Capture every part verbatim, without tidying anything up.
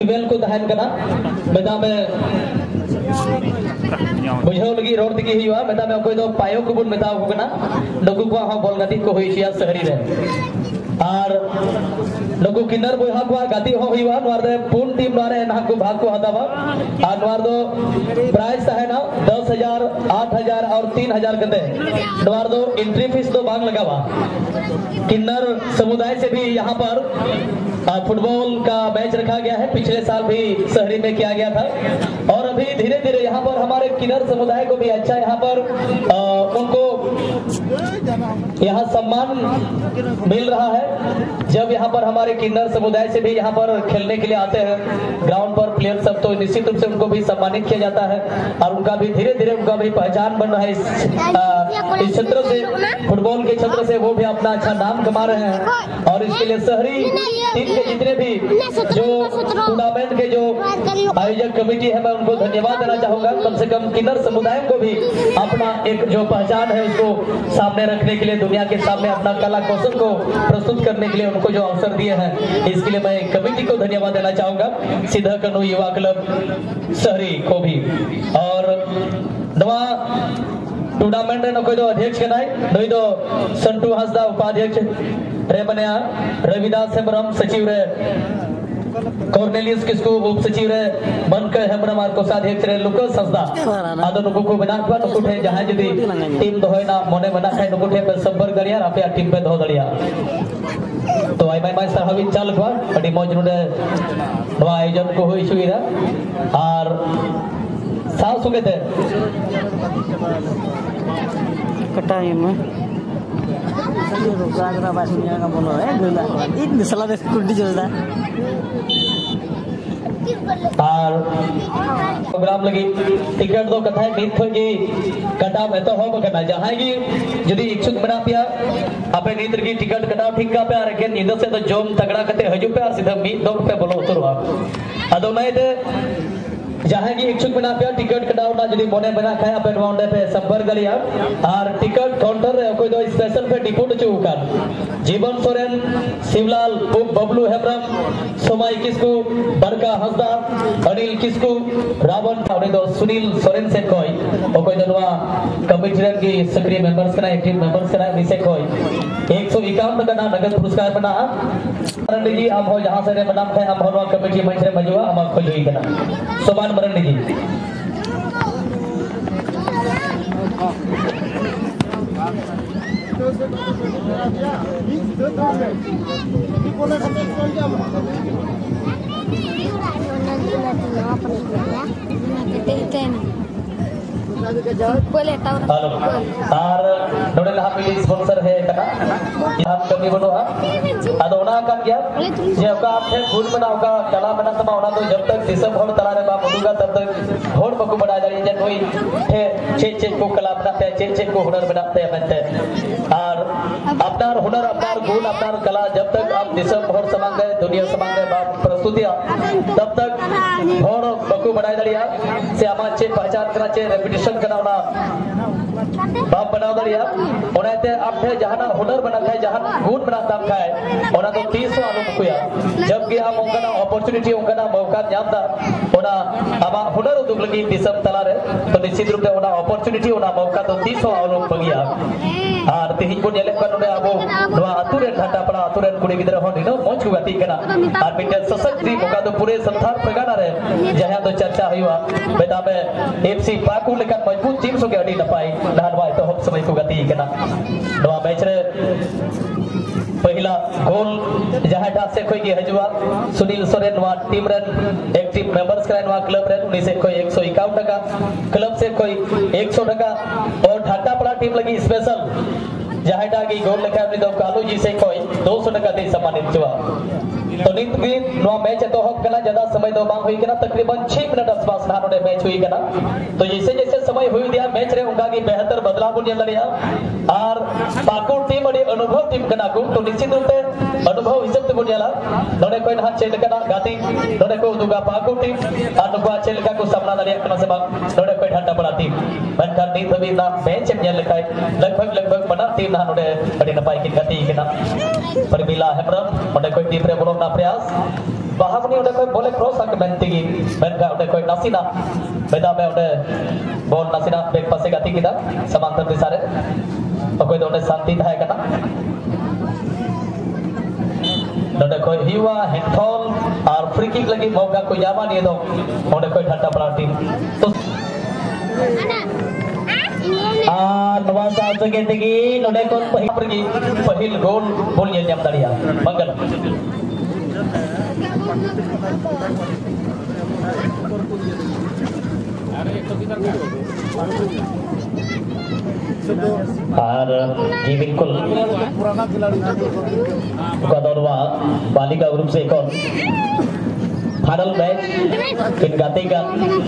Well को तहन कना मेदा में बुझाव लगी रोड दिगी हुआ मेदा में कोई दो पायो को बुन मेदा को कना नगु को हा बॉल गति को होई छिया शहरी रे और नगु किन्नर बोय हा को गति हो हुआ नवार दे पूर्ण टीम नारे ना को भाग को हदावा और नवार दो प्राइस है ना दस हजार आठ हजार और तीन हजार कते नवार दो एंट्री फीस दो भाग लगावा किन्नर समुदाय से भी यहाँ पर फुटबॉल का मैच रखा गया है। पिछले साल भी शहरी में किया गया था और अभी धीरे धीरे यहाँ पर हमारे किन्नर समुदाय को भी अच्छा यहाँ पर आ, उनको यहाँ सम्मान मिल रहा है। जब यहाँ पर हमारे किन्नर समुदाय से भी यहाँ पर खेलने के लिए आते हैं ग्राउंड पर प्लेयर सब, तो निश्चित रूप से उनको भी सम्मानित किया जाता है और उनका भी धीरे धीरे उनका भी पहचान बन रहा है। इस क्षेत्र से, फुटबॉल के क्षेत्र से वो भी अपना अच्छा नाम कमा रहे हैं और इसके लिए शहरी टीम के जितने भी जो टूर्नामेंट के जो आयोजक कमेटी है मैं उनको धन्यवाद देना चाहूंगा। कम से कम किन्नर समुदाय को भी अपना एक जो पहचान है उसको सामने रखने के लिए, दुनिया के सामने अपना कला कौशल को प्रस्तुत करने के लिए उनको जो अवसर दिए हैं, इसके लिए मैं कमेटी को धन्यवाद देना चाहूंगा, सीधा कन्नू युवा क्लब शहरी को भी। और नवा टूर्नामेंट रे कोई दो अध्यक्ष के नाई दोई दो संटू हंसदा उपाध्यक्ष रे बने रविदास हेम्ब्रम सचिव रे कॉर्नेलियस किसको उप सचिव रे बनकर हेम्ब्रम और कोषाध्यक्ष रे लुकस हंसदा आदो नुकु को बना को नुकु ठे जहां जदी टीम दोहना मोने बना खाय नुकु ठे पे संपर्क करिया आपे टीम पे दो दड़िया तो आई माय मास्टर हविन चाल को अडी मौज नुडे नवा आयोजन को होई सुविधा और साव सुगे थे कटाई में रोगागरा बासिया का बोलो है गोला इन दिसला दे कुंडी जोदा और प्रोग्राम लगी टिकट दो कथा नीत की कटा में तो हो बकना जहां की यदि इच्छुक बना पिया आपे नीत की टिकट कटा ठीक का पे आ रखे नींद से तो जोम तगड़ा कते हजू पे और सीधा मी दो पे बोलो उतरवा अदो नहीं दे जहां की इच्छुक बना पे टिकट कटावना यदि मोने बना खाया पे नवांडे पे संपर्क करिया और टिकट काउंटर रे कोई दो स्टेशन पे डिपोट चुका जीवन सोरेन शिवलाल उप बबलू हेम्ब्रम सोमाई किसकू बरका हंसदा अनिल किसकू रावण और दो सुनील सोरेन से कोई और कोई दनवा कमेटी रे की सक्रिय मेंबर्स कना एक्टिव मेंबर्स कना विसे कोई एक सौ इक्यावन का नगद पुरस्कार बना मरंडी जी हम हो जहां से रे बनाम थे हम हो कमेटी मंच रे मजुआ हम खोजई कना सोमान मरंडी जी पहले टावर और नोडे लहा मिली स्पॉन्सर है कना यहां कमी बनोआ अदो ओना का क्या जे ओका आपने गुण बनाओगा कला बना तमा ओना तो जब तक दिसम होड़ तला रे बा मुदुगा तब तक होड़ बकु बना जारी जे कोई थे चे चे को कला बनाते चे चे को हुनर बनाते हैं बनते और अपना हुनर अपना गुण अपना कला जब तक आप दिसम होड़ समांग गए दुनिया समांग गए बा प्रस्तुतियां तब तक होड़ बकु बना जारिया से आमा चे पहचान करा चे रेपुटेशन कनावना बाप बनाव दरिया ओनाते आपने जहाना हुनर बना खाए जहां गुण बना ताम खाए ओना तो तीस सौ आलू मुकुया जब कि हम उनका अपॉर्चुनिटी उनका मौका न्यामदा ओना आमा हुनर उदुग लगी दिसम तला रे तो निश्चित रूप से ओना अपॉर्चुनिटी ओना मौका तो तीस सौ आलू बगिया और तेहिं को नेले का नोडे आबो नवा अतुरे घाटा पड़ा अतुरे कुड़ी गिदरा हो निनो मोच को गति कना और बिटे सशक्त दी मौका तो पूरे संसार प्रगाना रे जहां तो चर्चा हुआ बेटा में एफसी पाकू लेकर मजबूत टीम सो के अडी नपाई दानवा तो हम समय को गति कना नवा मैच रे पहला गोल जहां डा से कोई के हजुआ सुनील सोरेन वा टीम रन एक्टिव मेंबर्स का वा क्लब रन उन्हीं से कोई एक सौ इक्यावन टका क्लब से कोई एक सौ टका और ढाटा पड़ा टीम लगी स्पेशल जहां डा की गोल लेकर अपने दो कालू जी से कोई दो सौ टका दे सम्मानित हुआ तो नित भी नो मैच तो हक कना ज्यादा समय दो बांग हुई कना तकरीबन छह मिनट आसपास ना नोडे मैच हुई कना तो जैसे जैसे समय हुई दिया मैच रे उनका की बेहतर बदलाव बुन लड़िया और पाकुर टीम अड़ी अनुभव टीम कना को तो निश्चित रूप से अनुभव हिसाब ते बुनियाला नोडे कोई ना चेल कना गाती नोडे को दुगा पाकुर टीम और नुगा चेल का को सामना दरिया कना से बांग नोडे कोई ढाटा बड़ा टीम बनकर नीत भी ना मैच में लखाय लगभग लगभग बना टीम ना नोडे अड़ी नपाई की गति कना पर मिला हेम्ब्रम नोडे कोई टीम रे बोलो ना प्रयास बाहमनी उन्हें कोई बोले क्रॉस आके बनती की बनका उन्हें कोई नसीना बेटा में उन्हें बोल नसीना बेग पासे गति की दा समांतर दिशा रे और कोई दोनों शांति था है क्या नोडे कोई हिवा हेडफोन और फ्री किक लगी मौका कोई जामा नहीं दो नोडे कोई ठंडा पड़ाती तो आ नवासा सके तगी नोडे कोई पहिल परगी पहिल गोल बोल ये जम दरिया मंगल और जी बिल्कुल कदरवा बालिका ग्रुप से कौन फाइनल मैच इन गाते का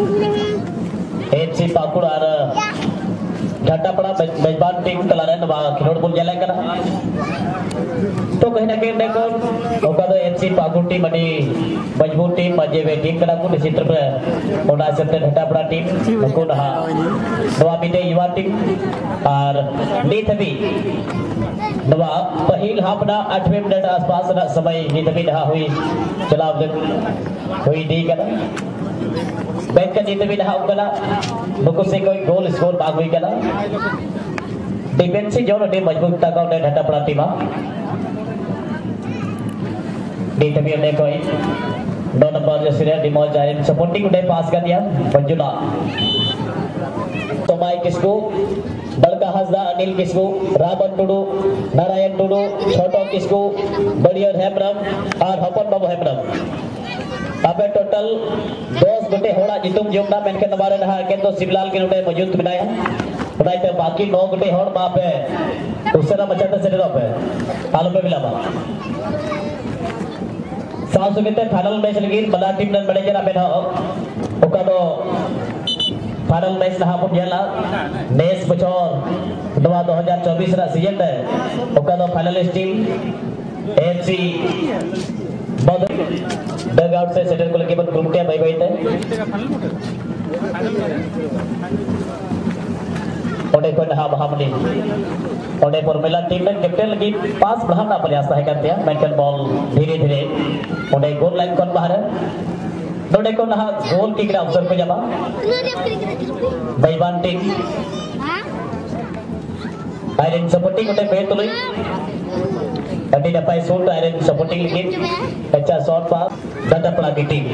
एफसी पाकुड़ और घाटा पड़ा मेजबान टीम कलारन वा खिलोड़ बुल जला करा तो कहीं ना कहीं देखो ओका तो एफसी पाकुड़ टीम अडी मजबूत टीम मजे वे टीम करा को निश्चित रूप से ओना से घाटा पड़ा टीम को ना नवा मिटे युवा टीम और नीत भी नवा पहिल हाफना आठवें मिनट आसपास ना समय नीत भी रहा हुई चलाव हुई दी करा बैठ का नीत भी रहा उगला नुको से कोई गोल स्कोर भाग हुई करा डिफेंसिव जोन टीम मजबूत तक उन्हें घाटा पड़ा टीम नीत भी उन्हें कोई दो नंबर जो सिरे डिमोल जाए सपोर्टिंग उन्हें पास कर दिया मंजुला तो माई किसको बड़का हसदा अनिल किसको रावण टुडू नारायण टुडू छोटो किसको बढ़िया हेमरम और हपन बाबू हेमरम अबे टोटल दस गोटे होड़ा जितुम जोमना मेन के नंबर रहा के तो शिवलाल के नोटे मौजूद बनाया उठाई पे बाकी नौ गोटे होड़ मा पे उसरा मचाते से पे आलो पे मिला साल सुगते फाइनल मैच लगी बड़ा टीम ने बड़े जरा बेना ओका तो फाइनल मैच नहा पुन जेला नेस बचोर दो हज़ार चौबीस रा सीजन है ओका तो फाइनलिस्ट टीम एफसी बद डग आउट से सेटर को लेके बन घूमते भाई भाई थे ओडे को नहा बहामनी ओडे पर मिला टीम में कैप्टन लगी पास बढ़ाना प्रयास है करते हैं मेंटल बॉल धीरे धीरे ओडे गोल लाइन कौन बाहर नोडे को नहा गोल किक रा अवसर को जमा बैबान टीम आयरन सपोर्टिंग ओडे पे तुलई अभी नपाई शॉट आयरन सपोर्टिंग लगी अच्छा शॉट पास दादा पड़ा की टीम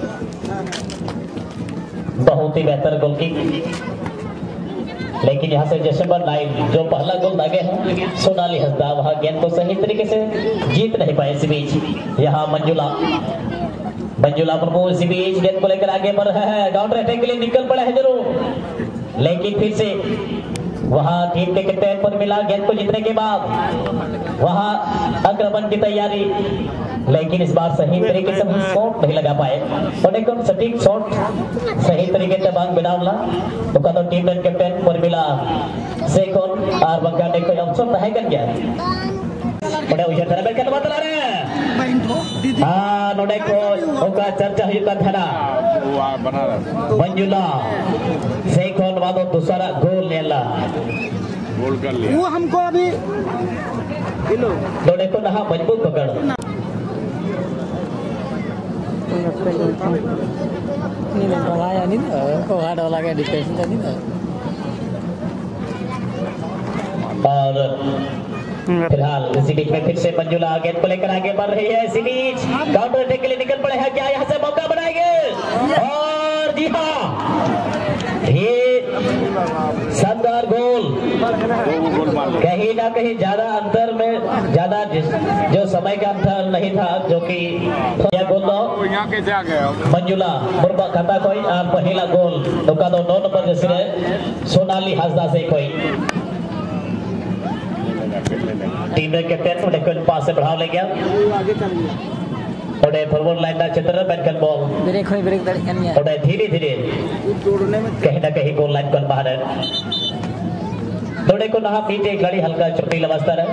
बहुत ही बेहतर गोल किक लेकिन यहाँ से जशनबर लाइन जो पहला गोल दागे हैं सोनाली हंसदा वहाँ गेंद को सही तरीके से जीत नहीं पाए इसी बीच यहाँ मंजुला मंजुला प्रभु इसी बीच गेंद को लेकर आगे बढ़ रहे हैं काउंटर अटैक के लिए निकल पड़े हैं जरूर लेकिन फिर से वहाँ टीम के कैप्टन पर मिला गेंद को जीतने के बाद वहाँ आक्रमण की तैयारी लेकिन इस बार सही तरीके से शॉट नहीं लगा पाए और एकदम सटीक शॉट सही तरीके से बांग बनावला तो का तो टीम के कैप्टन पर मिला सेकंड और बंका ने कोई अवसर नहीं कर गया बड़े उसे तरह बैठ के बात ला रहे हैं हां नोडे को ओका चर्चा हुई का था बना रहा मंजुला सेकंड बाद दूसरा गोल नेला गोल कर लिया वो हमको अभी किलो नोडे को नहा मजबूत पकड़ नहीं ले पाया नहीं को हार्ड वाला का डिफेंस नहीं और फिलहाल इसी बीच में फिर से मंजुला गेंद को लेकर आगे बढ़ रही है इसी बीच काउंटर अटैक के लिए निकल पड़े हैं क्या यहाँ से मौका बनाएंगे और जी हाँ ये शानदार गोल कहीं ना कहीं ज्यादा अंतर में ज्यादा जो समय का अंतर नहीं था जो कि गोल दो यहाँ कैसे आ गया मंजुला मुर्बा खाता कोई और पहला गोल तो का दो नौ नंबर जैसे सोनाली हंसदा से कोई टीम के कैप्टन उन्हें पास से बढ़ाव ले गया उन्हें फॉरवर्ड लाइन का चित्र बैठकर बॉल ब्रेक होई ब्रेक करनी है उन्हें धीरे धीरे कहीं ना कहीं गोल लाइन पर बाहर है थोड़े को नहा पीछे खड़ी हल्का चोटी लमस्ता है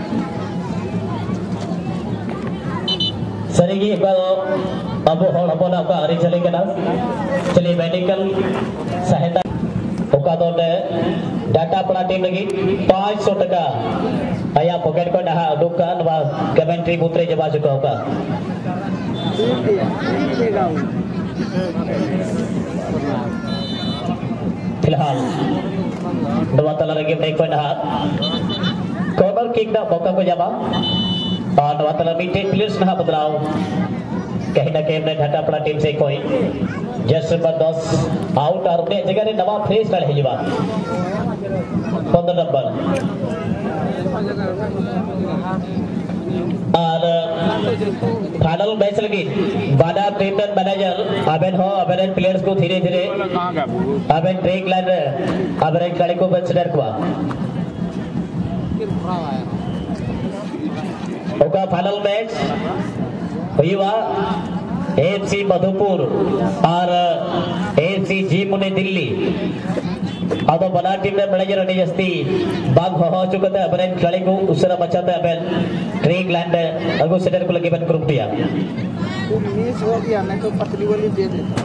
सरेगी एक बार अब होड़ अपन आपका हरी चलेगा ना चलिए मेडिकल सहायता ओका तो डाटा पड़ा टीम लगी पाँच सौ टका आया पॉकेट को नहा दुकान व कमेंट्री बुतरे जमा चुका होगा फिलहाल dua tala lagi break point hat corner kick na mauka ko jama और dua tala mid players ना बदलाव कहीं ना कहीं ढाटा पड़ा टीम से कोई जस्ट नंबर दस आउट और अपने जगह ने नवा फ्रेश लड़ है बात पंद्रह नंबर और फाइनल मैच लगी बादा ट्रेनर मैनेजर अबेन हो अबेन प्लेयर्स को धीरे धीरे अबेन ट्रेक लाइन अबेन गाड़ी को कंसीडर हुआ ओका फाइनल मैच हुआ एफसी मधुपुर और एफसी जी मुने दिल्ली अब बना टीम में मैनेजर ने जस्ती बाग हो चुका था अपने खिलाड़ी को उसरा बचाते अपन ट्रेक लैंड अगो सेटर को लगे बन ग्रुप दिया मिस हो गया नहीं तो पतली वाली दे देता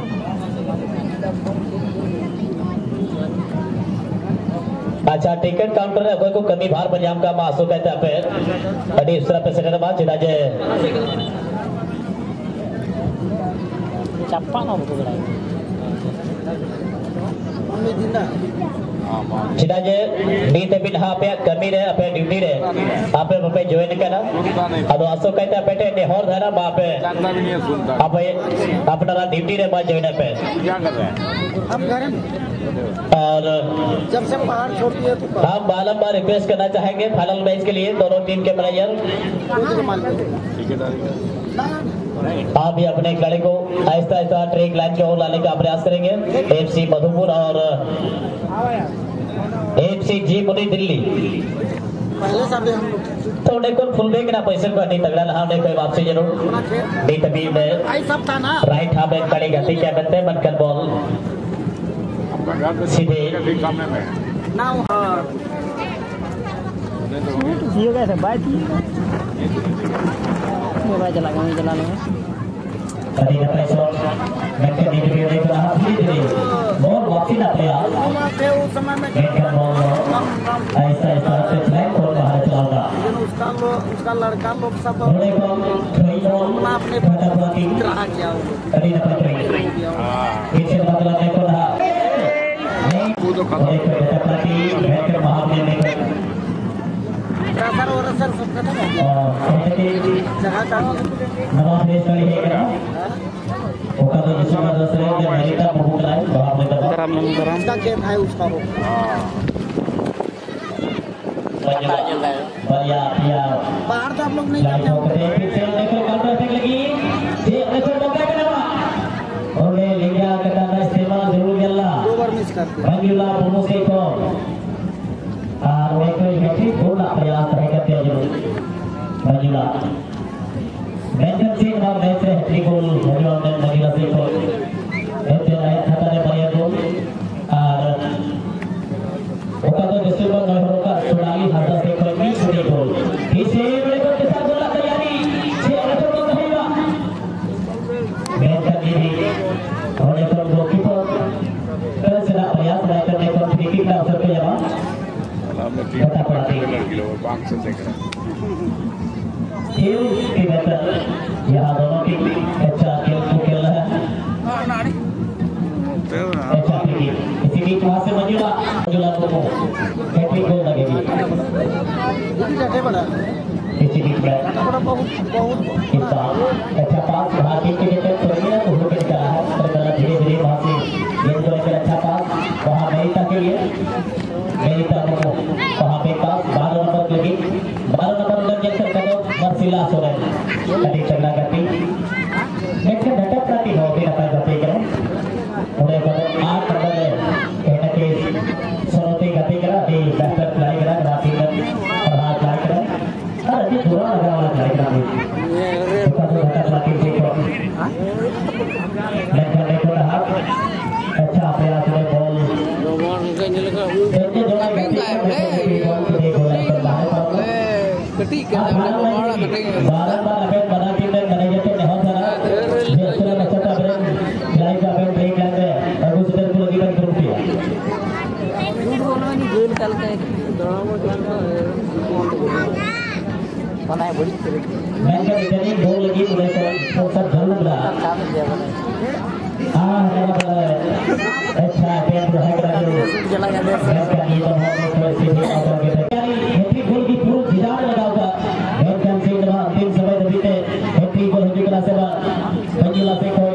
अच्छा टिकट काउंटर है कोई को कमी भार पंजाब का मासो कहता है फिर अड़ी उसरा पे सेटर बात जिदा जे चप्पा ना बोल रहा है जिदा जे डी तबिन हा पे कमी रे अपने ड्यूटी रे आपे पे ज्वाइन करना अब आसो कहता है बेटे ने और धरा बापे आप अपना ड्यूटी रे बा ज्वाइन पे क्या कर रहे हैं हम घर में और जब से पहाड़ छोड़ दिया तो हम बारम्बार रिक्वेस्ट करना चाहेंगे फाइनल मैच के लिए दोनों टीम के मैनेजर आप भी अपने खिलाड़ी को आहिस्ता आहिस्ता ट्रेक लाइन की ओर लाने का प्रयास करेंगे एफसी मधुपुर और एफसी जी मुनी दिल्ली पहले से हम लोग तो देखो फुल बैक ना पैसे को नहीं तगड़ा ना हमने कोई वापसी जरूर डी तभी में आई सब था ना राइट हाफ में खड़ी गति क्या बनते बनकर बॉल सीधे ना ये कैसे बाइक मोबाइल चला के चला लेंगे कभी ना पैसों बैठे डी तभी में तो आप ही दे बॉल वापसी ना प्रयास थे उस समय में बैठकर बॉल ऐसा ऐसा से फ्लैग को बाहर चलाऊंगा उसका लोग उसका लड़का लोग सब थोड़े बॉल थोड़ी बॉल अपने फटाफट रहा क्या कभी ना पैसे पीछे बदला नहीं को रहा एक फटाफटी बैठकर बाहर निकलने का रसर और रसर सब खत्म हो गया और जगह का नवा फ्रेश वाली है क्या ओका तो जिसमें दस रहे हैं मेरी तब बहुत लाए बाहर में दबा गरम गरम उसका खेत है उसका वो बढ़िया बढ़िया बाहर तो आप लोग नहीं लाइट हो गए पीछे देखो काउंटर अटैक लगी ये देखो मौका के नवा और ले लिया कटाना इस्तेमाल जरूर गल्ला दो बार मिस करते रंगीला बोनो से को और वे कोई हैट्रिक बोलना प्रयास रहे करते हैं जरूर रंगीला बेंजन सिंह और मैच से हैट्रिक गोल रंगीला ने रंगीला से को ऐसे नए खाता ने बढ़िया गोल और ओका तो डिसेंबर नौ का चौरालीस हजार से कोई भी छुड़ी गोल इसे बड़े गोल के साथ गोल का तैयारी छह रनों को कहेगा मैच का भी और एक गोलकीपर तरह से ना प्रयास रहे करने को फ्री किक का अवसर पे जमा पता पड़ती है खेल की बेहतर यहाँ दोनों की अच्छा खेल को खेल रहा है अच्छा फ्री इसी बीच वहाँ से मंजुला मंजुला को हैट्रिक गोल लगेगी जगह बड़ा इसी बीच में बड़ा बहुत बहुत इतना अच्छा पास वहाँ टीम के लिए तो रंगीला को होकर चला है पर धीरे धीरे वहाँ से गेंद को लेकर अच्छा पास वहाँ मेरिता के लिए मेरिता को वहाँ पे पास बारह नंबर लगी बारह नंबर लग जाकर कदम मरसिला सोरेन कभी चलना करती नेक्स्ट घटक प्रति हो भी अपना गति करें उन्हें कदम आठ नंबर कहना कि सोनोती गति करा अभी बेहतर फ्लाई करा राती में और हाथ फ्लाई करा और अभी थोड़ा लगा वाला फ्लाई करा भी उसका तो घटक प्रति से को नेक्स्ट करने को रहा अच्छा प्रयास में बॉल ऐसे जोड़ा गति बॉल को देखो लेकर बाहर पड़ो कटी क्या बड़ा कटेंगे बारह बार अबेन बना टीम में मैनेजर के बहुत सारा दूसरा अच्छा था अबेन लाइव का अबेन ब्रेक लग गया और उस इधर को लगी बन ग्रुप किया दूध बोलना नहीं गोल कल का mana yang boleh itu Mengapa jadi gol lagi mulai sponsor jauh lah. kamu dia mana Ah, kenapa? अच्छा पेन रहा है jalan yang dia इसका ये तो हम लोग से भी आता है यानी हैट्रिक गोल की पूर्ण जिदान लगाऊंगा बैट कैंसिल ना तीन समय बीते हैट्रिक गोल होने के लिए सेवा पंजुला से